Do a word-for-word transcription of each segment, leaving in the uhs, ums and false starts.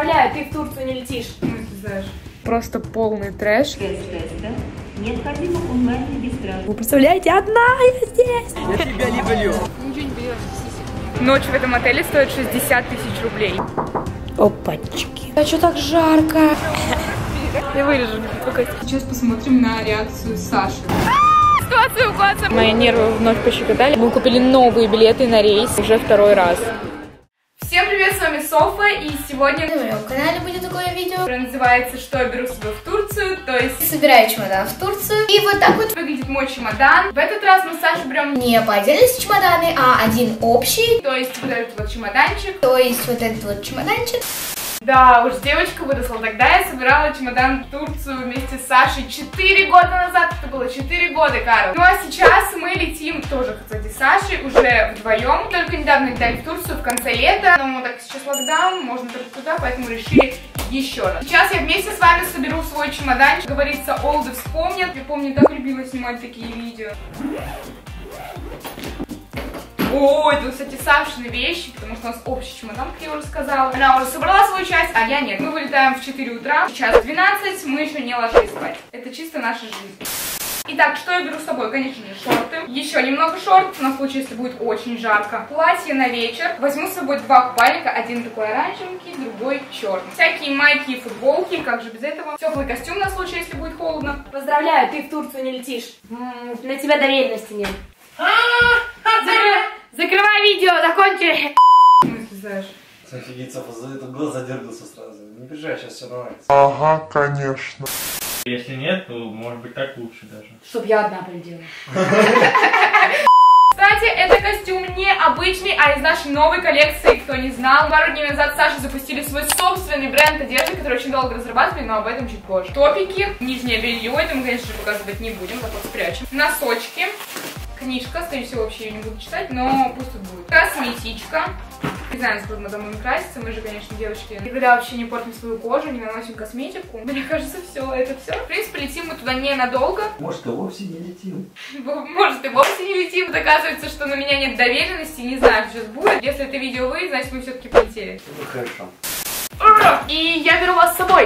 Поздравляю, ты в Турцию не летишь. Ну, ты знаешь. Просто полный трэш. Необходимо онлайн регистрация. Вы представляете, одна я здесь. Я тебя люблю. Ничего не поделаешь. Ночь в этом отеле стоит шестьдесят тысяч рублей. Опачки. А что так жарко? Я вырежу. Сейчас посмотрим на реакцию Саши. Ситуация у класса. Мои нервы вновь пощекотали. Мы купили новые билеты на рейс уже второй раз. Всем привет, с вами Софа, и сегодня На моем канале будет такое видео. которое называется «Что я беру с собой в Турцию», то есть Собираю чемодан в Турцию. И вот так вот выглядит мой чемодан. В этот раз мы с Сашей берем не, не по отдельности чемоданы, а один общий. то есть вот этот вот чемоданчик. То есть вот этот вот чемоданчик. Да, уж девочка выросла. Тогда я собирала чемодан в Турцию вместе с Сашей четыре года назад. Это было четыре года, Карл. Ну а сейчас мы летим тоже, кстати, с Сашей уже вдвоем. Только недавно летали в Турцию в конце лета. Но так сейчас локдаун, можно только туда, поэтому решили еще раз. Сейчас я вместе с вами соберу свой чемоданчик. Как говорится, олды вспомнят. Я помню, так любила снимать такие видео. Ой, это, кстати, Сашины вещи, потому что у нас общий чемодан, как я уже сказала. Она уже собрала свою часть, а я нет. Мы вылетаем в четыре утра, сейчас двенадцать, мы еще не ложились спать. Это чисто наша жизнь. Итак, что я беру с собой? Конечно же, шорты. Еще немного шортов, на случай, если будет очень жарко. Платье на вечер. Возьму с собой два купальника. Один такой оранжевенький, другой черный. Всякие майки и футболки, как же без этого. Теплый костюм на случай, если будет холодно. Поздравляю, ты в Турцию не летишь. М-м, на тебя доверенности нет. Закрывай видео, закончили. Ну, ты знаешь. Офигеть, Софа, за этот глаз задергался сразу. Не переживай, сейчас все нормально. Ага, конечно. Если нет, то может быть так лучше даже. Чтоб я одна полетела. Кстати, это костюм не обычный, а из нашей новой коллекции, кто не знал. Пару дней назад Саша запустили свой собственный бренд одежды, который очень долго разрабатывали, но об этом чуть позже. Топики, нижнее белье, это мы, конечно же, показывать не будем, так вот спрячем. Носочки, книжка, скорее всего, вообще ее не буду читать, но пусть тут будет. Косметичка. Не знаю, насколько мы там будем краситься, мы же, конечно, девочки, никогда вообще не портим свою кожу, не наносим косметику. Мне кажется, все, это все. В принципе, летим мы туда ненадолго. Может, и вовсе не летим. Может, и вовсе не летим. Доказывается, что на меня нет доверенности, не знаю, что сейчас будет. Если это видео вы, значит, мы все-таки полетели. Ну, хорошо. Ура! И я беру вас с собой.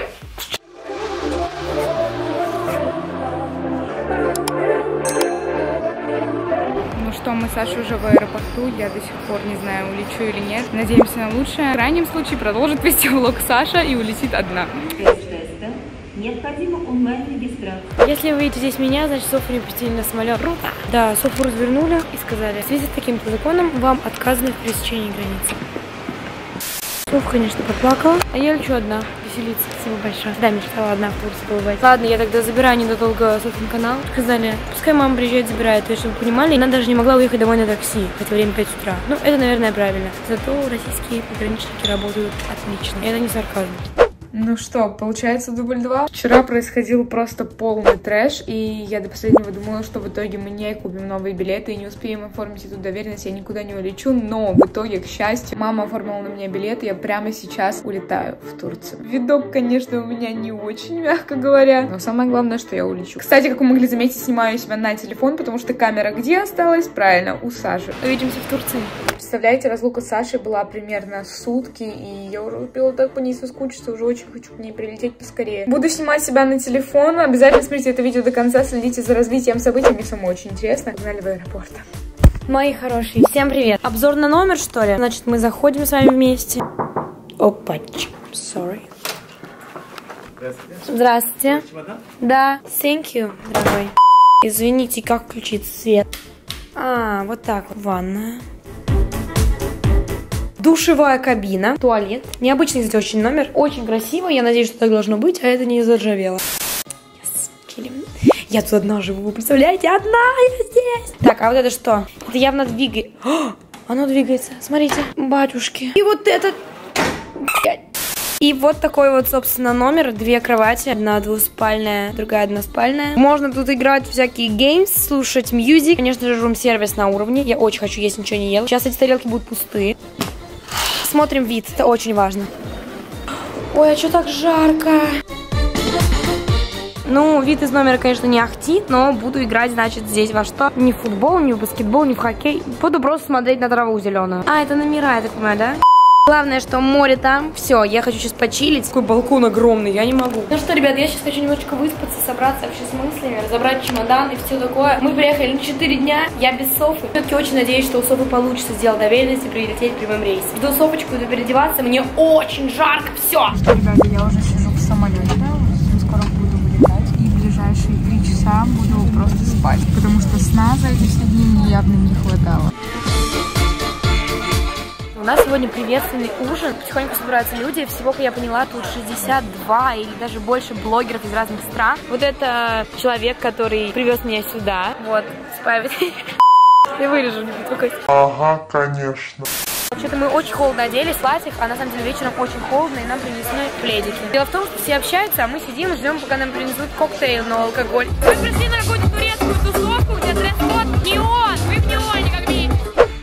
Ну что, мы с Сашей уже в аэропорту, я до сих пор не знаю, улечу или нет. Надеемся на лучшее. В крайнем случае продолжит вести влог Саша и улетит одна. Необходимо онлайн регистрация. Если вы видите здесь меня, значит, Софу не пустили на самолет. Круто! Да, Софу развернули и сказали, в связи с таким-то законом вам отказано в пересечении границы. Софа, конечно, поплакала, а я лечу одна. Веселиться. Спасибо большое. Да, мечтала одна в Турции побывать. Ладно, я тогда забираю ненадолго Софин канал. Сказали, пускай мама приезжает, забирает. То есть, чтобы вы понимали, она даже не могла уехать домой на такси, хотя время пять утра. Ну, это, наверное, правильно. Зато российские пограничники работают отлично. И это не сарказм. Ну что, получается дубль два. Вчера происходил просто полный трэш, и я до последнего думала, что в итоге мы не купим новые билеты и не успеем оформить эту доверенность, я никуда не улечу, но в итоге, к счастью, мама оформила на меня билеты, я прямо сейчас улетаю в Турцию. Видок, конечно, у меня не очень, мягко говоря, но самое главное, что я улечу. Кстати, как вы могли заметить, снимаю себя на телефон, потому что камера где осталась? Правильно, у Саши. Увидимся в Турции. Представляете, разлука с Сашей была примерно сутки, и я уже успела так по ней соскучиться, уже очень хочу к ней прилететь поскорее. Буду снимать себя на телефон. Обязательно смотрите это видео до конца, следите за развитием событий. Мне самой очень интересно. Погнали в аэропорт. Мои хорошие, всем привет. Обзор на номер, что ли? Значит, мы заходим с вами вместе. Опачки. Sorry. Здравствуйте. Здравствуйте. Чемодан? Да. Thank you, дорогой. Извините, как включить свет? А, вот так вот. Ванная. Душевая кабина, туалет. Необычный, кстати, очень номер. Очень красиво. Я надеюсь, что так должно быть, а это не заржавело. Yes. Я тут одна живу, вы представляете? Одна я здесь. Так, а вот это что? Это явно двигается. Оно двигается. Смотрите, батюшки. И вот это... И вот такой вот, собственно, номер. Две кровати. Одна двуспальная, другая односпальная. Можно тут играть всякие геймс, слушать мьюзик. Конечно же, рум-сервис на уровне. Я очень хочу есть, ничего не ела. Сейчас эти тарелки будут пустые. Смотрим вид, это очень важно. Ой, а что так жарко? Ну, вид из номера, конечно, не ахти, но буду играть, значит, здесь во что? Не в футбол, не в баскетбол, не в хоккей. Буду просто смотреть на траву зеленую. А, это номера, я так понимаю, да? Главное, что море там. Все, я хочу сейчас почилить. Такой балкон огромный, я не могу. Ну что, ребят, я сейчас хочу немножечко выспаться, собраться вообще с мыслями, разобрать чемодан и все такое. Мы приехали на четыре дня, я без Софы. Все-таки очень надеюсь, что у Софы получится сделать доверенность и прилететь прямым рейсом. Жду Софочку, иду переодеваться, мне очень жарко, все. Ребята, я уже сижу в самолете, скоро буду вылетать. И в ближайшие три часа буду просто спать, потому что сна за эти все дни мне явно не хватало. У нас сегодня приветственный ужин. Потихоньку собираются люди. Всего, как я поняла, тут шестьдесят два или даже больше блогеров из разных стран. Вот это человек, который привез меня сюда. Вот, спавит. Я вырежу, не беспокойся. Ага, конечно. Вообще-то мы очень холодно оделись, платьев, а на самом деле вечером очень холодно, и нам принесли пледики. Дело в том, что все общаются, а мы сидим и ждем, пока нам принесут коктейль, но алкоголь. Мы пришли на какую-то турецкую тусовку, где дресс-код неон. Мы в неоне, как видите.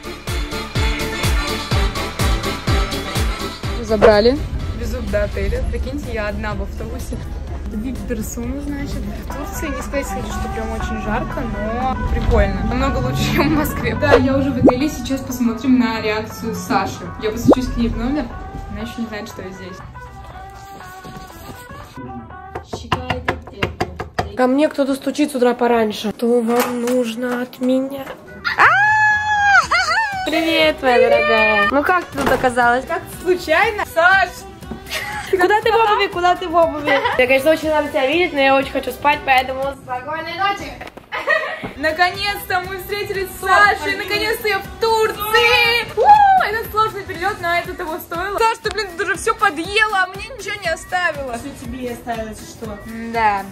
Забрали, везут до отеля. Прикиньте, я одна в автобусе. Вип-персона, значит. В Турции не сказать, что прям очень жарко, но прикольно. Намного лучше, чем в Москве. Да, я уже в отеле. Сейчас посмотрим на реакцию Саши. Я постучусь к ней в номер. Она еще не знает, что я здесь. Ко мне кто-то стучит с утра пораньше. Что вам нужно от меня? Привет, моя дорогая. Ну как ты тут оказалась? Как случайно? Саш! Куда ты в обуви? Куда ты в обуви? Я, конечно, очень рада тебя видеть, но я очень хочу спать, поэтому спокойной ночи. Наконец-то мы встретились с Сашей. Наконец-то я в Турции. У, этот сложный перелет, но это того стоило. Саш, ты, блин, ты уже все подъела, а мне ничего не оставила. Что тебе оставилось, что? Да.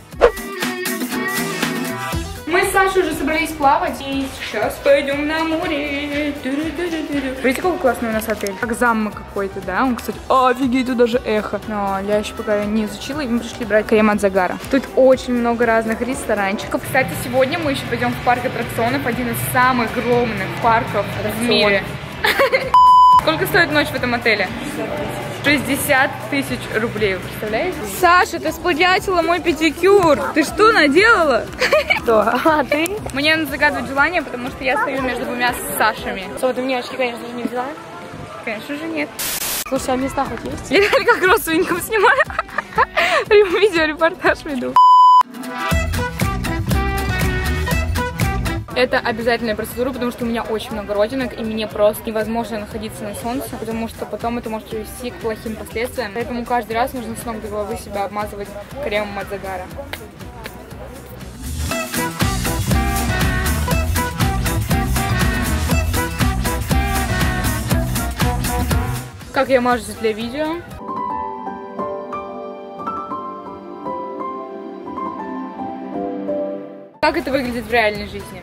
Мы с Сашей уже собрались плавать, и сейчас пойдем на море. Видите, какой классный у нас отель? Как замок какой-то, да? Он, кстати, офигеть, тут даже эхо. Но я еще пока не изучила, и мы пришли брать крем от загара. Тут очень много разных ресторанчиков. Кстати, сегодня мы еще пойдем в парк аттракционов, один из самых огромных парков в мире. Сколько стоит ночь в этом отеле? шестьдесят тысяч рублей, вы представляете? Саша, ты сплагиатила мой педикюр. Ты что наделала? Что? А ты? Мне надо загадывать желание, потому что я стою между двумя Сашами. Что, ты мне очки, конечно же, не взяла? Конечно же нет. Слушай, а места хоть есть? Я реально как родственникам снимаю. Видеорепортаж веду. Это обязательная процедура, потому что у меня очень много родинок, и мне просто невозможно находиться на солнце, потому что потом это может привести к плохим последствиям. Поэтому каждый раз нужно с ног до головы себя обмазывать кремом от загара. Как я мажусь для видео. Как это выглядит в реальной жизни?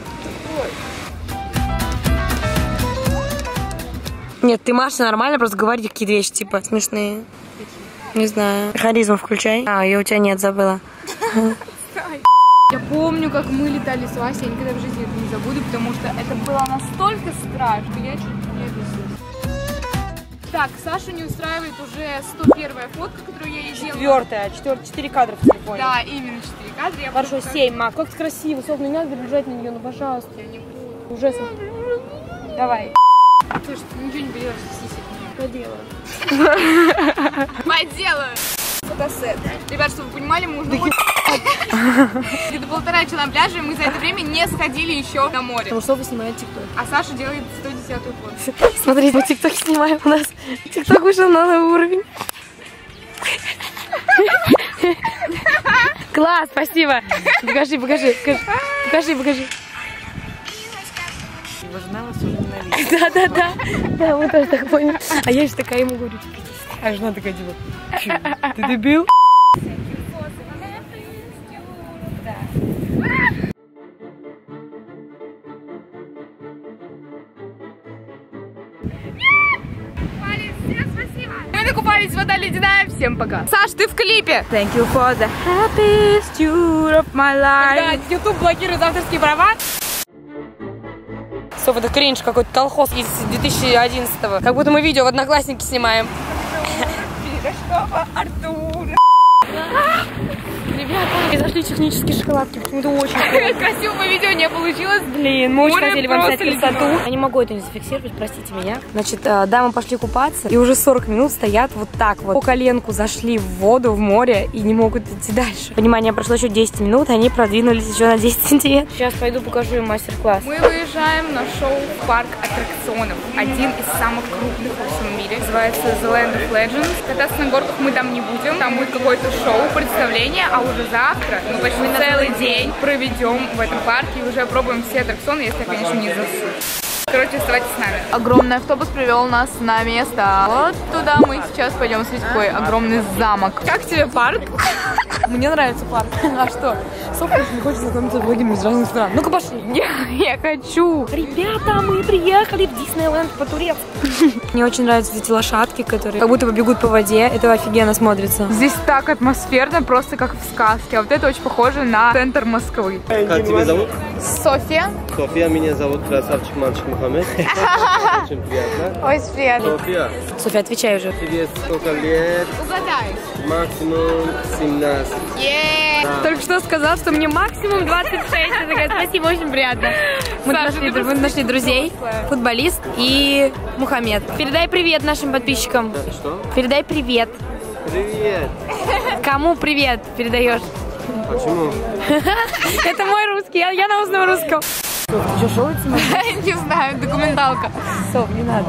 Нет, ты Маша нормально, просто говори какие-то вещи, типа, смешные. Не знаю. Харизму включай. А, ее у тебя нет, забыла. Я помню, как мы летали с Васей, я никогда в жизни это не забуду, потому что это было настолько страшно, я чуть не обиделась. Так, Сашу не устраивает уже сто первая фотка, которую я ей сделала. Четвертая, четвертая, четыре кадра в телефоне. Да, именно четыре кадра. Я Хорошо, просто... семь, Мак. Как красиво, Соф, не надо бежать на нее, ну пожалуйста. Я не буду. Ужасно. Давай. Слушай, ты ничего не берешь, сисек. Поделаю. Поделаю. Фотосет. Ребят, чтобы вы понимали, мы уже где-то полтора часа на пляже, и мы за это время не сходили еще на море. Потому что Софа снимает тикток. А Саша делает сто десятую фото. Смотрите, мы тикток снимаем у нас. Тикток вышел на новый уровень. Класс, спасибо. Покажи, покажи, покажи. Покажи, покажи. Его жена вас уже ненавидит. Да, да, да. Да, мы тоже так поняли. А я же такая ему говорю, А жена такая, типа, ты дебил? Мы накупались, вода ледяная. Всем пока. Саш, ты в клипе. Thank you for the happiest tour of my life. Когда YouTube блокирует авторские права. Софа, это кринж какой-то, колхоз из две тысячи одиннадцатого. Как будто мы видео в Одноклассники снимаем. Пирожкова Артура. Ребята, нашли технические шоколадки. Почему-то очень красиво. Красивое видео не получилось. Блин, мы очень Море хотели вам снять просто красоту. Я не могу это не зафиксировать, простите меня. Значит, э, да, мы пошли купаться, и уже сорок минут стоят вот так вот. По коленку зашли в воду, в море, и не могут идти дальше. Внимание, прошло еще десять минут, они продвинулись еще на десять сантиметров. Сейчас пойду покажу им мастер-класс. Мы выезжаем на шоу в парк аттракционов. Один из самых крупных во всем мире. Называется The Land of Legends. Кататься на горках мы там не будем. Там будет какое-то шоу, представление, а уже завтра мы почти целый день проведем в этом парке и уже пробуем все аттракционы, если я, конечно, не засну. Короче, оставайтесь с нами. Огромный автобус привел нас на место. Вот туда мы сейчас пойдем смотреть такой огромный замок. Как тебе парк? Мне нравится парк. А что? Софья не хочет знакомиться с блогерами из разных стран. Ну-ка пошли. Я, я хочу. Ребята, мы приехали в Диснейленд по-турецки. Мне очень нравятся эти лошадки, которые как будто бы бегут по воде. Это офигенно смотрится. Здесь так атмосферно, просто как в сказке. А вот это очень похоже на центр Москвы. Как тебя зовут? Софья. София, меня зовут красавчик мальчик Мухаммед. Очень приятно. Ой, приятно. София, Софья, отвечай уже. тебе сколько лет? Угадай. Максимум семнадцать. Только что сказал, что мне максимум двадцать шесть. Я такая, спасибо, очень приятно. Мы Саша, нашли, ты мы нашли друзей, футболист и Мухаммед. Передай привет нашим подписчикам. Что? Передай привет. Привет. Кому привет передаешь? Почему? Это мой русский, я, я на устном русском. Соф, ты что, шоу это смотришь? Не знаю, документалка. Соф, не надо.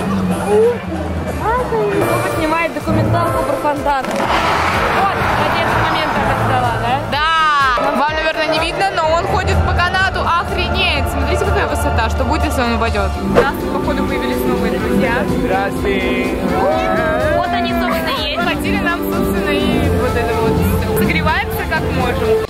Софа снимает документалку про фонтан. Вот, надеюсь, момент она сдала, да? Да! Вам, наверное, не видно, но он ходит по канату. Охренеть! Смотрите, какая высота. Что будет, если он упадет? У нас, походу, появились новые друзья. Здравствуйте! Вот они, собственно, есть. Хотели нам, собственно, и вот это вот все. Согреваемся как можем.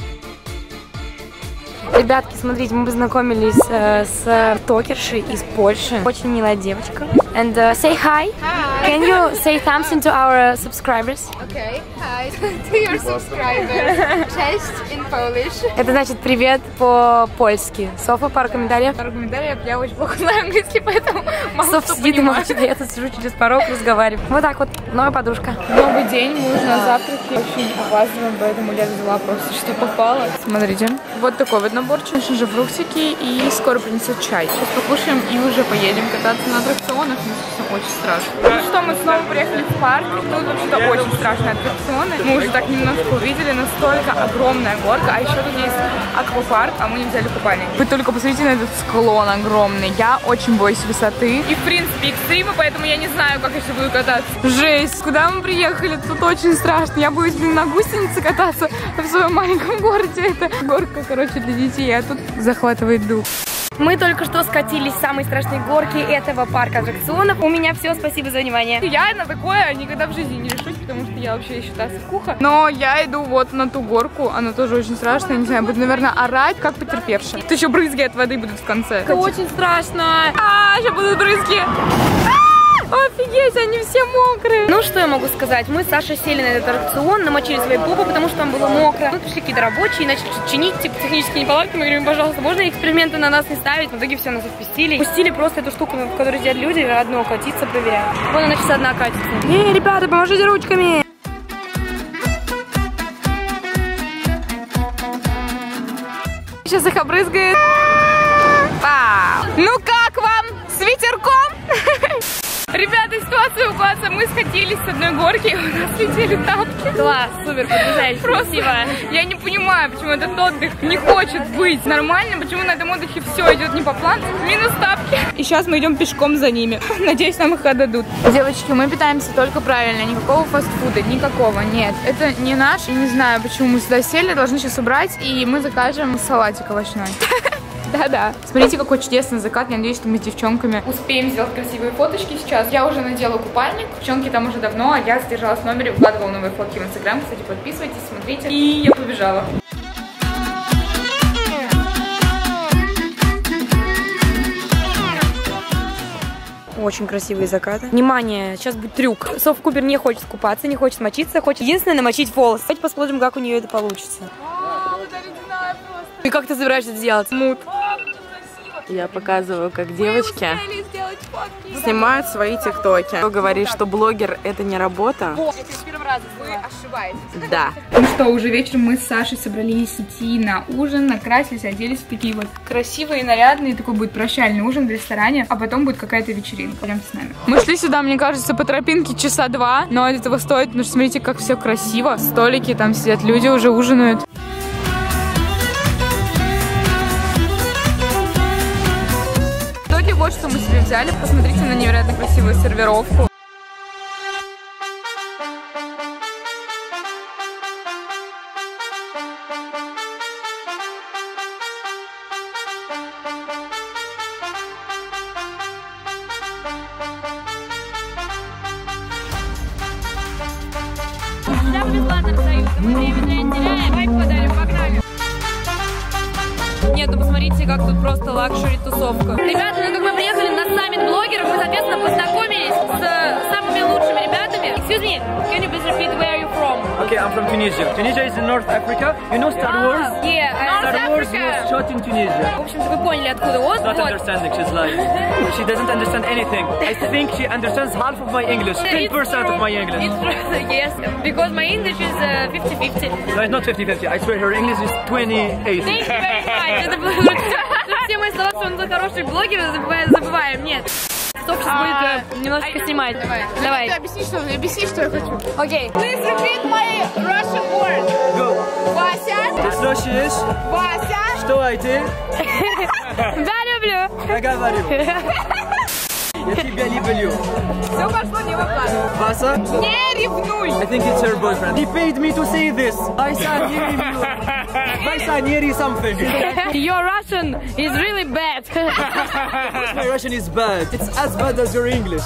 Ребятки, смотрите, мы познакомились э, с токершей из Польши. Очень милая девочка. And uh, say hi. Hi. Can you say something to our subscribers? Okay, hi to your subscribers. Cześć in Polish. Это значит привет по-польски. Софа, пару комментариев. Пару комментариев, я очень плохо знаю английский, поэтому мало Соф что сидит и понимаю. молчит, а я тут сижу через порог, разговариваю. Вот так вот, новая подружка. Новый день, мы уже на завтраке. Очень опаздываем, поэтому я взяла просто что попало. Смотрите, вот такой вот наборчик. Конечно же, фруктики, и скоро принесут чай. Сейчас покушаем и уже поедем кататься на аттракционах. Мне, собственно, очень страшно. Ну что, мы снова приехали в парк. Тут вообще-то очень страшные аттракционы. Мы уже так немножко увидели, настолько огромная горка. А еще тут есть аквапарк, а мы не взяли купальник. Вы только посмотрите на этот склон огромный. Я очень боюсь высоты. И, в принципе, экстрима, поэтому я не знаю, как я еще буду кататься. Жесть, куда мы приехали? Тут очень страшно. Я боюсь, блин, на гусенице кататься в своем маленьком городе. Это горка, короче, для детей, а тут захватывает дух. Мы только что скатились с самой страшной горки этого парка аттракционов. У меня все, спасибо за внимание. Я на такое никогда в жизни не решусь, потому что я вообще еще та сыкуха. Но я иду вот на ту горку, она тоже очень страшная, не знаю, буду, наверное, орать, как потерпевшая. Тут еще брызги от воды будут в конце. Это очень страшно. А, сейчас будут брызги. Офигеть, они все мокрые. Ну, что я могу сказать? Мы с Сашей сели на этот аттракцион, намочили свои попы, потому что там было мокро. Мы пришли какие-то рабочие, начали что-то чинить, типа технические неполадки. Мы говорим, пожалуйста, можно эксперименты на нас не ставить? В итоге все нас отпустили. Пустили просто эту штуку, в которой сидят люди, одно катиться проверяют. Вон она сейчас одна катится. Эй, ребята, поможите ручками! Сейчас их обрызгает. Вау. Ну как вам? С ветерком? Ребята, ситуация у класса. Мы скатились с одной горки, и у нас летели тапки. Класс, супер, потрясающе, красиво. Я не понимаю, почему этот отдых не хочет быть нормальным, почему на этом отдыхе все идет не по плану. Минус тапки. И сейчас мы идем пешком за ними. Надеюсь, нам их отдадут. Девочки, мы питаемся только правильно. Никакого фастфуда, никакого. Нет, это не наш. И не знаю, почему мы сюда сели. Должны сейчас убрать, и мы закажем салатик овощной. Да-да. Смотрите, какой чудесный закат. Я надеюсь, что мы с девчонками успеем сделать красивые фоточки сейчас. Я уже надела купальник. Девчонки там уже давно, а я задержалась в номере, выкладывала новые фотки в Инстаграм. Кстати, подписывайтесь, смотрите. И я побежала. Очень красивые закаты. Внимание, сейчас будет трюк. Соф Купер не хочет купаться, не хочет мочиться, хочет единственное намочить волосы. Давайте посмотрим, как у нее это получится. И как ты собираешься это сделать? Мут. Я показываю, как девочки снимают свои тиктоки. Кто говорит, что блогер это не работа? раза Вы сняла. ошибаетесь. Да. Ну что, уже вечером мы с Сашей собрались идти на ужин, накрасились, оделись в такие вот красивые, нарядные. Такой будет прощальный ужин в ресторане, а потом будет какая-то вечеринка. Пойдемте с нами. Мы шли сюда, мне кажется, по тропинке часа два, но этого стоит, потому что смотрите, как все красиво. Столики, там сидят люди, уже ужинают. В итоге вот что мы себе взяли. Посмотрите на невероятно красивую сервировку. Нет, ну посмотрите, как тут просто лакшери-тусовка. Ребята, ну как мы приехали на саммит блогеров, мы, соответственно, познакомились с самыми лучшими ребятами. Excuse me, can you please repeat where are you from? Okay, I'm from Tunisia. Tunisia is in North Africa. You know Star Wars? Ah, yeah, uh, Star Wars was shot in Tunisia. В общем-то, вы поняли, откуда Оз. Not Вот. understanding, she's lying. She doesn't understand anything. I think she understands half of my English, ten percent of my English. It's true, yes, because my English is fifty fifty. No, it's not fifty fifty. I swear her English is twenty-eight. Thank you very much. Это было- Тут все мои слова, что он за хороший блогер, забываем, забываем. Нет. Стоп, сейчас будет э, немножечко снимать. Давай. Давай. Объясни, что, объясни, что я хочу. Окей. Please repeat my Russian word. Go. Вася, Ты слушаешь? Вася. Что это? Да, люблю. Я говорю. Я тебя люблю. Все пошло не по плану. Васа? Не ревнуй. I think it's her boyfriend. He paid me to say this. Vasa, near you. Vasa, near you something. Your Russian is really bad. My Russian is bad. It's as bad as your English.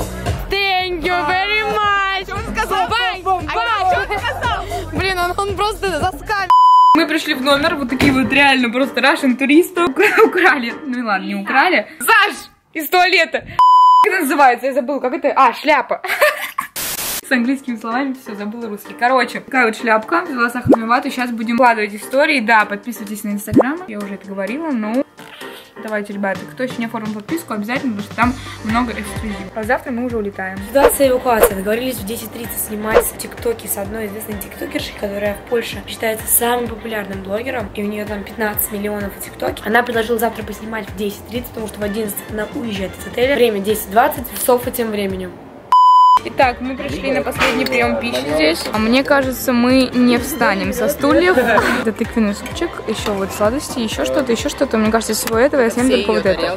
Thank you very much. Что он сказал? Bye, Бом, бом, bye. бом. Что он сказал? Блин, он, он просто заскамил. Мы пришли в номер, вот такие вот реально просто Russian туристы. Украли. Ну ладно, не украли. Саш! Из туалета. Как это называется? Я забыла. Как это? А, шляпа. С английскими словами все, забыла русский. Короче, такая вот шляпка. Взяла сахарную вату. Сейчас будем вкладывать истории. Да, подписывайтесь на Инстаграм. Я уже это говорила, но... Давайте, ребята, кто еще не оформил подписку, обязательно, потому что там много эксклюзивов. А завтра мы уже улетаем. Ситуация эвакуации. Договорились в десять тридцать снимать тиктоки с одной известной тиктокершей, которая в Польше считается самым популярным блогером, и у нее там пятнадцать миллионов в тиктоке. Она предложила завтра поснимать в десять тридцать, потому что в одиннадцать она уезжает из отеля. Время десять двадцать, Софа тем временем. Итак, мы пришли на последний прием пищи здесь. А мне кажется, мы не встанем со стульев. Это тыквенный супчик, еще вот сладости, еще что-то, еще что-то. Мне кажется, всего этого я съем только вот это.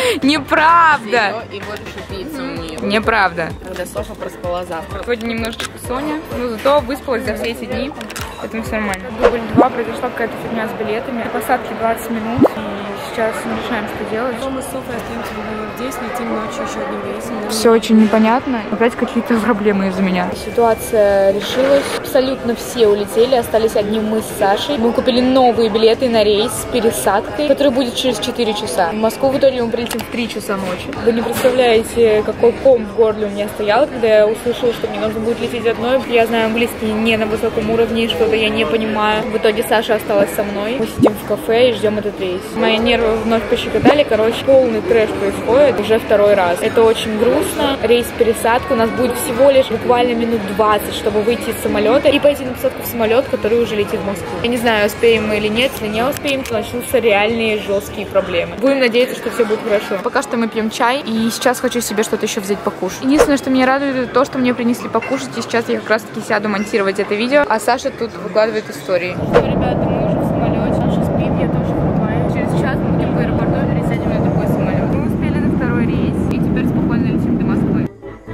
Неправда! И больше пиццы у нее. Неправда. Когда Софа проспала завтра. Сегодня немножечко Соня, но зато выспалась за все эти дни. Поэтому все нормально. Дубль два, произошла какая-то фигня с билетами. Посадки двадцать минут. И сейчас мы решаем, что делать. Мы с Софой остаемся здесь, летим ночью еще одним рейсом. Все очень непонятно. Опять какие-то проблемы из-за меня. Ситуация решилась. Абсолютно все улетели, остались одни мы с Сашей. Мы купили новые билеты на рейс с пересадкой, который будет через четыре часа. В Москву в итоге мы прилетим в три часа ночи. Вы не представляете, какой ком в горле у меня стоял, когда я услышала, что мне нужно будет лететь одной. Я знаю английский не на высоком уровне, что-то я не понимаю. В итоге Саша осталась со мной. Мы сидим в кафе и ждем этот рейс. Мои нервы вновь пощекотали. Короче, полный трэш происходит уже второй раз. Это очень грустно. Рейс пересадка. У нас будет всего лишь буквально минут двадцать, чтобы выйти из самолета и пойти на посадку в самолет, который уже летит в Москву. Я не знаю, успеем мы или нет. Если не успеем, то начнутся реальные жесткие проблемы. Будем надеяться, что все будет хорошо. Пока что мы пьем чай, и сейчас хочу себе что-то еще взять покушать. Единственное, что меня радует, это то, что мне принесли покушать, и сейчас я как раз таки сяду монтировать это видео, а Саша тут выкладывает истории. Что, ребята, мы уже в самолете. Саша спит, я тоже вырубаю. Через час мы будем в аэропорту и пересядем на другой самолет. Мы успели на второй рейс, и теперь спокойно летим до Москвы.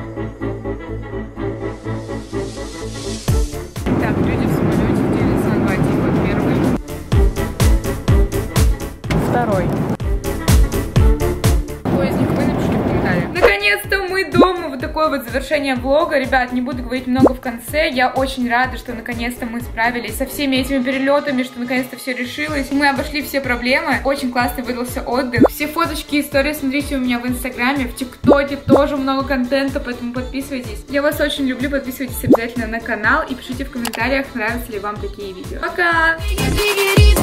Так, люди в самолете делятся на два типа. Первый. Второй. Какой из них вы, напишите в комментариях. Наконец-то мы дома. Вот такое вот завершение влога. Ребят, не буду говорить много в конце. Я очень рада, что наконец-то мы справились со всеми этими перелетами, что наконец-то все решилось. Мы обошли все проблемы. Очень классный выдался отдых. Все фоточки и истории смотрите у меня в инстаграме, в тиктоке тоже много контента, поэтому подписывайтесь. Я вас очень люблю, подписывайтесь обязательно на канал и пишите в комментариях, нравятся ли вам такие видео. Пока!